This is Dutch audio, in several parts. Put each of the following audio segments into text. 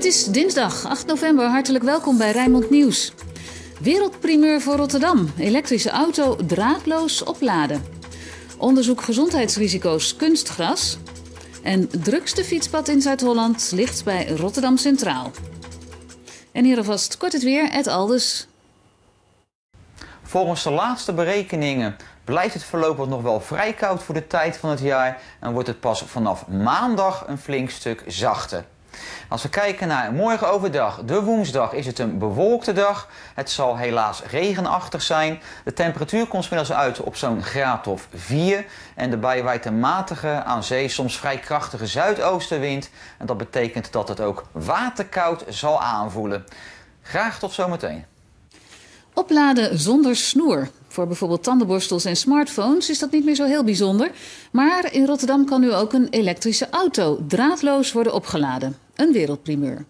Het is dinsdag 8 november. Hartelijk welkom bij Rijnmond Nieuws. Wereldprimeur voor Rotterdam. Elektrische auto draadloos opladen. Onderzoek gezondheidsrisico's kunstgras. En drukste fietspad in Zuid-Holland ligt bij Rotterdam Centraal. En hier alvast kort het weer, Ed Alders. Volgens de laatste berekeningen blijft het voorlopig nog wel vrij koud voor de tijd van het jaar en wordt het pas vanaf maandag een flink stuk zachter. Als we kijken naar morgen overdag, de woensdag, is het een bewolkte dag. Het zal helaas regenachtig zijn. De temperatuur komt 's middags uit op zo'n graad of 4. En daarbij waait een matige, aan zee soms vrij krachtige zuidoostenwind. En dat betekent dat het ook waterkoud zal aanvoelen. Graag tot zometeen. Opladen zonder snoer. Voor bijvoorbeeld tandenborstels en smartphones is dat niet meer zo heel bijzonder. Maar in Rotterdam kan nu ook een elektrische auto draadloos worden opgeladen. Een wereldprimeur.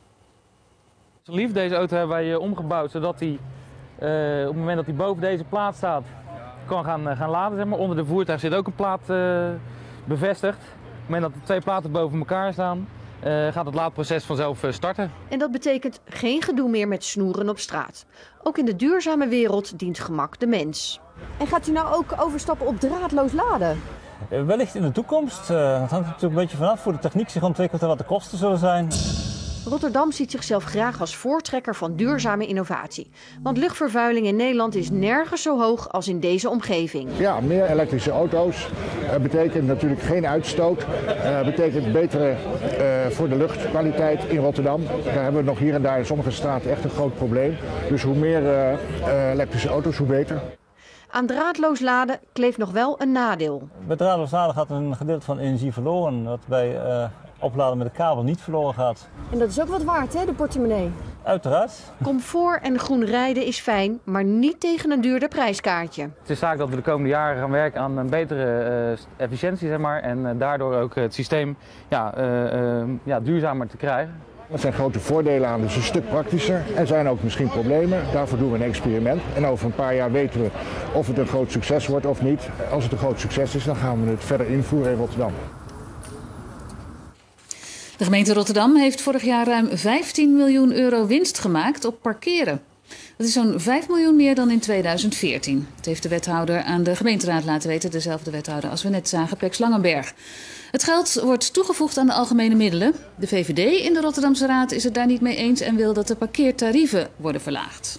Lief, deze auto hebben wij omgebouwd zodat hij op het moment dat hij boven deze plaat staat kan gaan laden. Zeg maar. Onder de voertuig zit ook een plaat bevestigd. Op het moment dat de twee platen boven elkaar staan, gaat het laadproces vanzelf starten. En dat betekent geen gedoe meer met snoeren op straat. Ook in de duurzame wereld dient gemak de mens. En gaat u nou ook overstappen op draadloos laden? Wellicht in de toekomst. Het hangt er natuurlijk een beetje vanaf hoe de techniek zich ontwikkelt en wat de kosten zullen zijn. Rotterdam ziet zichzelf graag als voortrekker van duurzame innovatie. Want luchtvervuiling in Nederland is nergens zo hoog als in deze omgeving. Ja, meer elektrische auto's betekent natuurlijk geen uitstoot. Betekent betere voor de luchtkwaliteit in Rotterdam. Daar hebben we nog hier en daar in sommige straten echt een groot probleem. Dus hoe meer elektrische auto's, hoe beter. Aan draadloos laden kleeft nog wel een nadeel. Bij draadloos laden gaat een gedeelte van energie verloren, wat bij opladen met de kabel niet verloren gaat. En dat is ook wat waard, hè, de portemonnee? Uiteraard. Comfort en groen rijden is fijn, maar niet tegen een duurder prijskaartje. Het is zaak dat we de komende jaren gaan werken aan een betere efficiëntie, zeg maar, en daardoor ook het systeem duurzamer te krijgen. Er zijn grote voordelen aan, dus een stuk praktischer. Er zijn ook misschien problemen, daarvoor doen we een experiment. En over een paar jaar weten we of het een groot succes wordt of niet. Als het een groot succes is, dan gaan we het verder invoeren in Rotterdam. De gemeente Rotterdam heeft vorig jaar ruim 15 miljoen euro winst gemaakt op parkeren. Dat is zo'n 5 miljoen meer dan in 2014. Dat heeft de wethouder aan de gemeenteraad laten weten. Dezelfde wethouder als we net zagen, Pex Langenberg. Het geld wordt toegevoegd aan de algemene middelen. De VVD in de Rotterdamse Raad is het daar niet mee eens en wil dat de parkeertarieven worden verlaagd.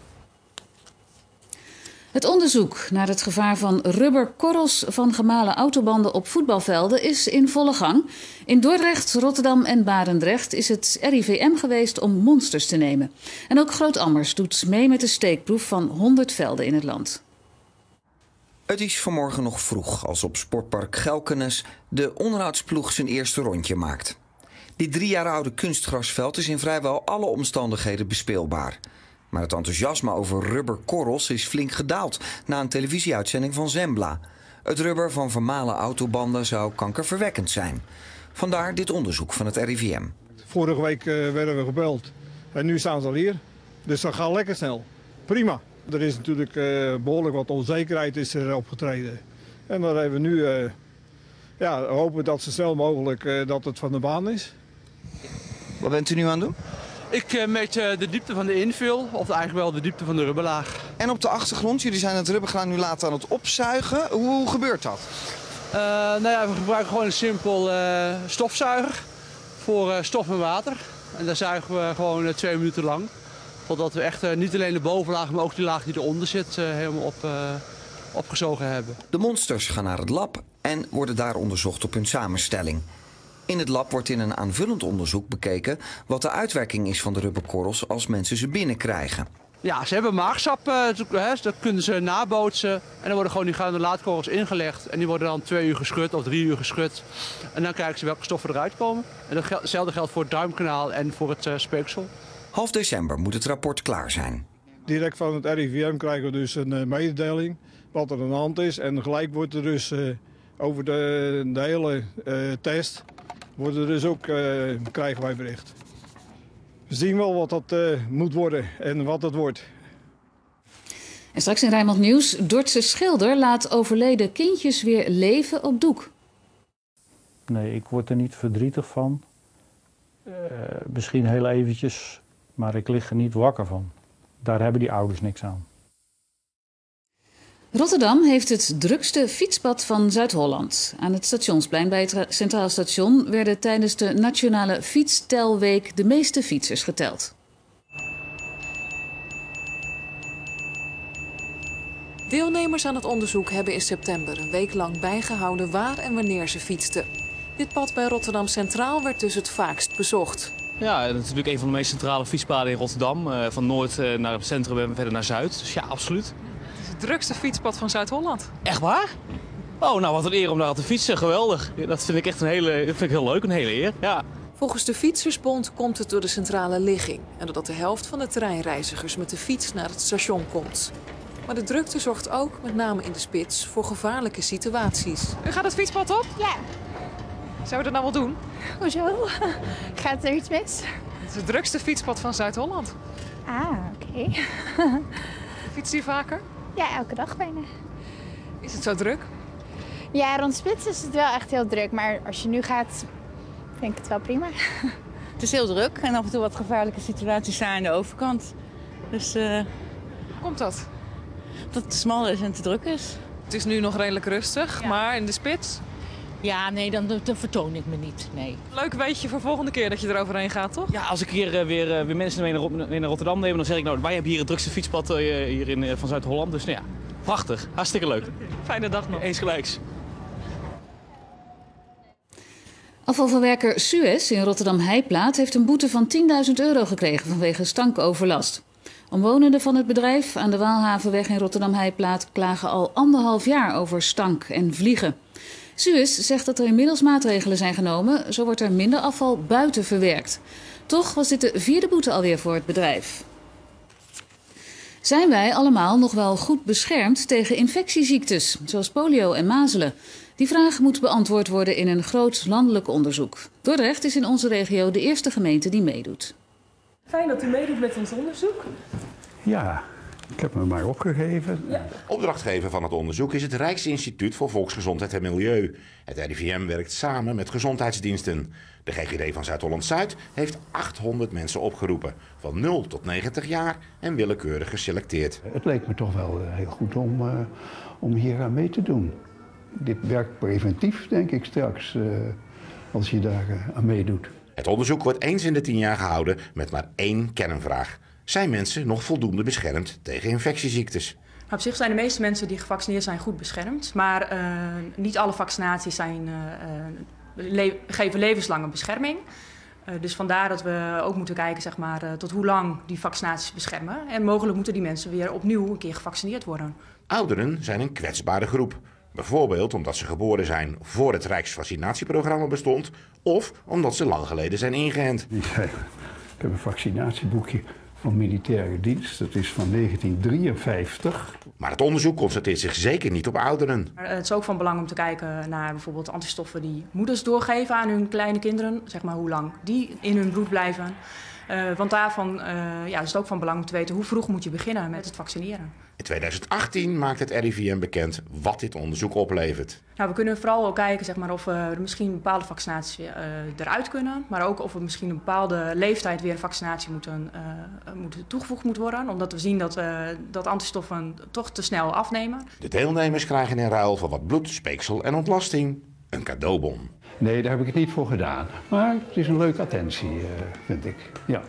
Het onderzoek naar het gevaar van rubberkorrels van gemalen autobanden op voetbalvelden is in volle gang. In Dordrecht, Rotterdam en Barendrecht is het RIVM geweest om monsters te nemen. En ook Groot-Ammers doet mee met de steekproef van 100 velden in het land. Het is vanmorgen nog vroeg als op sportpark Gelkenes de onderhoudsploeg zijn eerste rondje maakt. Dit 3 jaar oude kunstgrasveld is in vrijwel alle omstandigheden bespeelbaar. Maar het enthousiasme over rubberkorrels is flink gedaald na een televisieuitzending van Zembla. Het rubber van vermalen autobanden zou kankerverwekkend zijn. Vandaar dit onderzoek van het RIVM. Vorige week werden we gebeld en nu staan ze al hier. Dus dat gaat lekker snel. Prima. Er is natuurlijk behoorlijk wat onzekerheid is er opgetreden. En dan hebben we nu hopen dat zo snel mogelijk dat het van de baan is. Wat bent u nu aan het doen? Ik meet de diepte van de infill, of eigenlijk wel de diepte van de rubberlaag. En op de achtergrond, jullie zijn het rubbergranulaat aan het opzuigen. Hoe gebeurt dat? We gebruiken gewoon een simpel stofzuiger voor stof en water. En daar zuigen we gewoon 2 minuten lang. Totdat we echt niet alleen de bovenlaag, maar ook die laag die eronder zit helemaal opgezogen hebben. De monsters gaan naar het lab en worden daar onderzocht op hun samenstelling. In het lab wordt in een aanvullend onderzoek bekeken wat de uitwerking is van de rubberkorrels als mensen ze binnenkrijgen. Ja, ze hebben maagsap, dat kunnen ze nabootsen. En dan worden gewoon die granulaatkorrels ingelegd. En die worden dan 2 uur geschud of 3 uur geschud. En dan kijken ze welke stoffen eruit komen. En hetzelfde geldt voor het duimkanaal en voor het speeksel. Half december moet het rapport klaar zijn. Direct van het RIVM krijgen we dus een mededeling wat er aan de hand is. En gelijk wordt er dus over de hele test krijgen wij bericht. We zien wel wat dat moet worden en wat het wordt. En straks in Rijnmond Nieuws, Dordtse schilder laat overleden kindjes weer leven op doek. Nee, ik word er niet verdrietig van. Misschien heel eventjes, maar ik lig er niet wakker van. Daar hebben die ouders niks aan. Rotterdam heeft het drukste fietspad van Zuid-Holland. Aan het Stationsplein bij het Centraal Station werden tijdens de Nationale Fietstelweek de meeste fietsers geteld. Deelnemers aan het onderzoek hebben in september een week lang bijgehouden waar en wanneer ze fietsten. Dit pad bij Rotterdam Centraal werd dus het vaakst bezocht. Ja, dat is natuurlijk een van de meest centrale fietspaden in Rotterdam. Van noord naar het centrum en verder naar zuid. Dus ja, absoluut. Het is het drukste fietspad van Zuid-Holland. Echt waar? Oh, nou wat een eer om daar te fietsen. Geweldig. Dat vind ik echt heel leuk, een hele eer. Ja. Volgens de Fietsersbond komt het door de centrale ligging. En doordat de helft van de treinreizigers met de fiets naar het station komt. Maar de drukte zorgt ook, met name in de spits, voor gevaarlijke situaties. U gaat het fietspad op? Ja. Zou we dat nou wel doen? Hoezo? Gaat er iets mis? Het is het drukste fietspad van Zuid-Holland. Ah, oké. Fietst u vaker? Ja, elke dag bijna. Is het zo druk? Ja, rond Spits is het wel echt heel druk. Maar als je nu gaat, vind ik het wel prima. Het is heel druk en af en toe wat gevaarlijke situaties zijn aan de overkant. Dus hoe komt dat? Dat het smal is en te druk is. Het is nu nog redelijk rustig, maar in de spits? Ja, nee, dan vertoon ik me niet, nee. Leuk weetje voor volgende keer dat je eroverheen gaat, toch? Ja, als ik hier weer mensen mee naar Rotterdam neem, dan zeg ik nou, wij hebben hier het drukste fietspad van Zuid-Holland. Dus nou ja, prachtig. Hartstikke leuk. Fijne dag nog. Eens gelijks. Afvalverwerker Suez in Rotterdam-Heijplaat heeft een boete van €10.000 gekregen vanwege stankoverlast. Omwonenden van het bedrijf aan de Waalhavenweg in Rotterdam-Heijplaat klagen al 1,5 jaar over stank en vliegen. Suez zegt dat er inmiddels maatregelen zijn genomen, zo wordt er minder afval buiten verwerkt. Toch was dit de 4e boete alweer voor het bedrijf. Zijn wij allemaal nog wel goed beschermd tegen infectieziektes, zoals polio en mazelen? Die vraag moet beantwoord worden in een groot landelijk onderzoek. Dordrecht is in onze regio de eerste gemeente die meedoet. Fijn dat u meedoet met ons onderzoek. Ja, ik heb me maar opgegeven. Ja. Opdrachtgever van het onderzoek is het Rijksinstituut voor Volksgezondheid en Milieu. Het RIVM werkt samen met gezondheidsdiensten. De GGD van Zuid-Holland-Zuid heeft 800 mensen opgeroepen, van 0 tot 90 jaar en willekeurig geselecteerd. Het leek me toch wel heel goed om hier aan mee te doen. Dit werkt preventief, denk ik straks, als je daar aan meedoet. Het onderzoek wordt eens in de 10 jaar gehouden met maar 1 kernvraag. Zijn mensen nog voldoende beschermd tegen infectieziektes? Op zich zijn de meeste mensen die gevaccineerd zijn goed beschermd. Maar niet alle vaccinaties geven levenslange bescherming. Dus vandaar dat we ook moeten kijken zeg maar, tot hoe lang die vaccinaties beschermen. En mogelijk moeten die mensen weer opnieuw een keer gevaccineerd worden. Ouderen zijn een kwetsbare groep. Bijvoorbeeld omdat ze geboren zijn voor het Rijksvaccinatieprogramma bestond of omdat ze lang geleden zijn ingeënt. Ik heb een vaccinatieboekje van militaire dienst, dat is van 1953. Maar het onderzoek concentreert zich zeker niet op ouderen. Het is ook van belang om te kijken naar bijvoorbeeld antistoffen die moeders doorgeven aan hun kleine kinderen. Zeg maar hoe lang die in hun bloed blijven. Want daarvan is het ook van belang om te weten hoe vroeg moet je beginnen met het vaccineren. In 2018 maakt het RIVM bekend wat dit onderzoek oplevert. Nou, we kunnen vooral ook kijken zeg maar, of er misschien bepaalde vaccinaties eruit kunnen. Maar ook of er misschien een bepaalde leeftijd weer een vaccinatie toegevoegd moet worden. Omdat we zien dat antistoffen toch te snel afnemen. De deelnemers krijgen in ruil van wat bloed, speeksel en ontlasting een cadeaubon. Nee, daar heb ik het niet voor gedaan. Maar het is een leuke attentie, vind ik. Ja.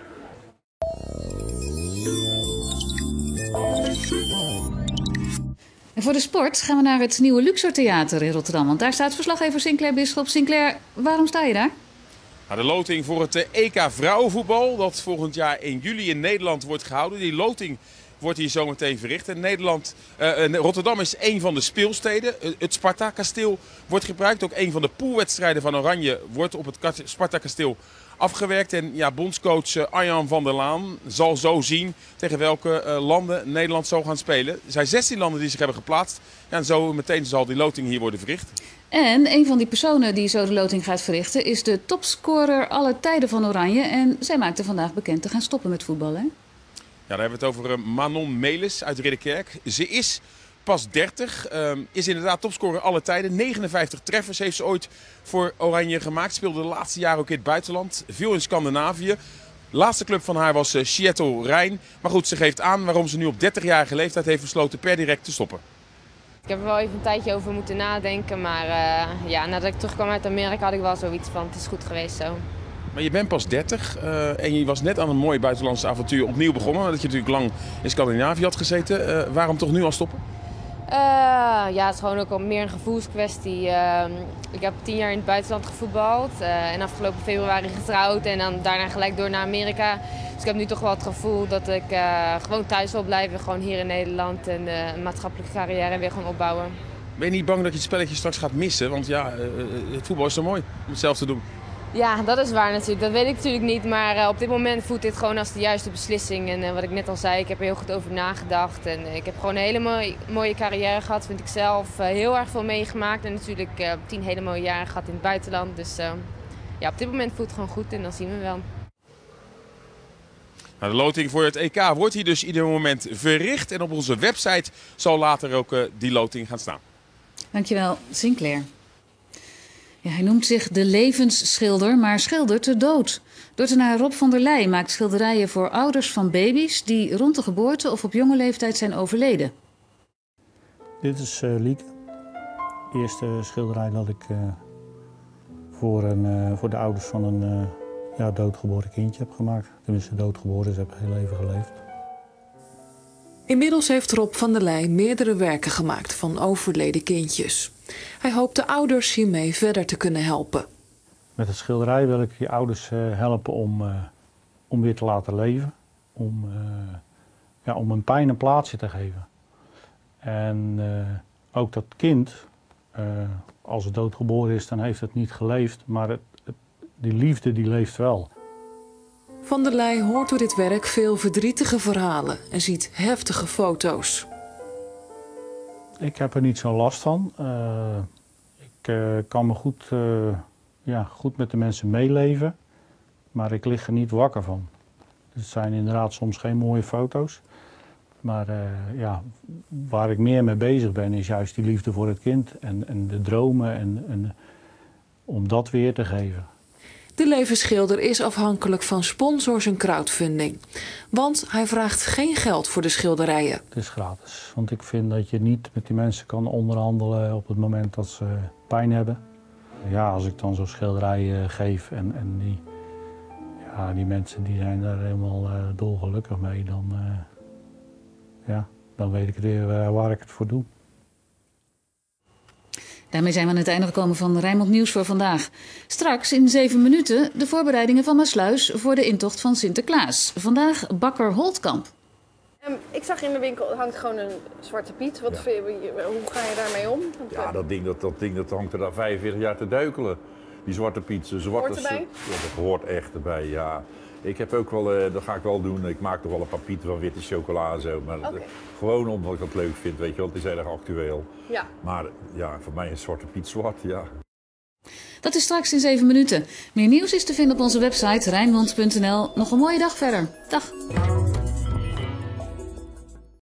En voor de sport gaan we naar het nieuwe Luxor Theater in Rotterdam. Want daar staat verslaggever Sinclair Bisschop. Sinclair, waarom sta je daar? Nou, de loting voor het EK vrouwenvoetbal dat volgend jaar in juli in Nederland wordt gehouden. Die loting wordt hier zometeen verricht. En Rotterdam is een van de speelsteden. Het Sparta-kasteel wordt gebruikt. Ook een van de poolwedstrijden van Oranje wordt op het Sparta-kasteel afgewerkt. En ja, bondscoach Arjan van der Laan zal zo zien tegen welke landen Nederland zal gaan spelen. Er zijn 16 landen die zich hebben geplaatst. Ja, en zo meteen zal die loting hier worden verricht. En een van die personen die zo de loting gaat verrichten is de topscorer aller tijden van Oranje. En zij maakte vandaag bekend te gaan stoppen met voetballen. Ja, daar hebben we het over Manon Melis uit Ridderkerk. Ze is pas 30. Is inderdaad topscorer alle tijden. 59 treffers heeft ze ooit voor Oranje gemaakt. Speelde de laatste jaren ook in het buitenland. Veel in Scandinavië. De laatste club van haar was Seattle Rijn. Maar goed, ze geeft aan waarom ze nu op 30-jarige leeftijd heeft besloten per direct te stoppen. Ik heb er wel even een tijdje over moeten nadenken. Maar ja, nadat ik terugkwam uit Amerika had ik wel zoiets van het is goed geweest zo. Maar je bent pas 30 en je was net aan een mooi buitenlandse avontuur opnieuw begonnen. Dat je natuurlijk lang in Scandinavië had gezeten. Waarom toch nu al stoppen? Ja, het is gewoon ook meer een gevoelskwestie. Ik heb 10 jaar in het buitenland gevoetbald en afgelopen februari getrouwd en dan daarna gelijk door naar Amerika. Dus ik heb nu toch wel het gevoel dat ik gewoon thuis wil blijven, gewoon hier in Nederland en een maatschappelijke carrière weer gaan opbouwen. Ben je niet bang dat je het spelletje straks gaat missen? Want ja, het voetbal is zo mooi om het zelf te doen. Ja, dat is waar natuurlijk. Dat weet ik natuurlijk niet. Maar op dit moment voelt dit gewoon als de juiste beslissing. En wat ik net al zei, ik heb er heel goed over nagedacht. En ik heb gewoon een hele mooie carrière gehad, vind ik zelf. Heel erg veel meegemaakt. En natuurlijk 10 hele mooie jaren gehad in het buitenland. Dus ja, op dit moment voelt het gewoon goed en dan zien we wel. Nou, de loting voor het EK wordt hier dus ieder moment verricht. En op onze website zal later ook die loting gaan staan. Dankjewel, Sinclair. Ja, hij noemt zich de levensschilder, maar schildert de dood. Dordtenaar Rob van der Leij maakt schilderijen voor ouders van baby's die rond de geboorte of op jonge leeftijd zijn overleden. Dit is Lieke. De eerste schilderij dat ik voor de ouders van een doodgeboren kindje heb gemaakt. Tenminste, doodgeboren, ze hebben heel leven geleefd. Inmiddels heeft Rob van der Leij meerdere werken gemaakt van overleden kindjes. Hij hoopt de ouders hiermee verder te kunnen helpen. Met het schilderij wil ik die ouders helpen om weer te laten leven. Om hun pijn een plaatsje te geven. En ook dat kind, als het doodgeboren is, dan heeft het niet geleefd. Maar die liefde die leeft wel. Van der Leij hoort door dit werk veel verdrietige verhalen en ziet heftige foto's. Ik heb er niet zo'n last van. Ik kan me goed met de mensen meeleven, maar ik lig er niet wakker van. Het zijn inderdaad soms geen mooie foto's. Maar waar ik meer mee bezig ben is juist die liefde voor het kind en de dromen en om dat weer te geven. De levensschilder is afhankelijk van sponsors en crowdfunding. Want hij vraagt geen geld voor de schilderijen. Het is gratis. Want ik vind dat je niet met die mensen kan onderhandelen op het moment dat ze pijn hebben. Ja, als ik dan zo'n schilderij geef en die mensen die zijn daar helemaal dolgelukkig mee, dan weet ik weer waar ik het voor doe. Daarmee zijn we aan het einde gekomen van Rijnmond Nieuws voor vandaag. Straks in 7 minuten de voorbereidingen van Maasluis voor de intocht van Sinterklaas. Vandaag bakker Holtkamp. Ik zag in de winkel hangt gewoon een Zwarte Piet. Hoe ga je daarmee om? Ja, dat ding dat hangt er daar 45 jaar te duikelen. Die Zwarte Piet. Hoort erbij? Ja, dat hoort echt erbij, ja. Ik heb ook wel, dat ga ik wel doen. Ik maak toch wel een paar pieten van witte chocola en zo. Maar gewoon omdat ik dat leuk vind, weet je wel. Het is erg actueel. Ja. Maar ja, voor mij is Zwarte Piet zwart, ja. Dat is straks in 7 minuten. Meer nieuws is te vinden op onze website Rijnmond.nl. Nog een mooie dag verder. Dag.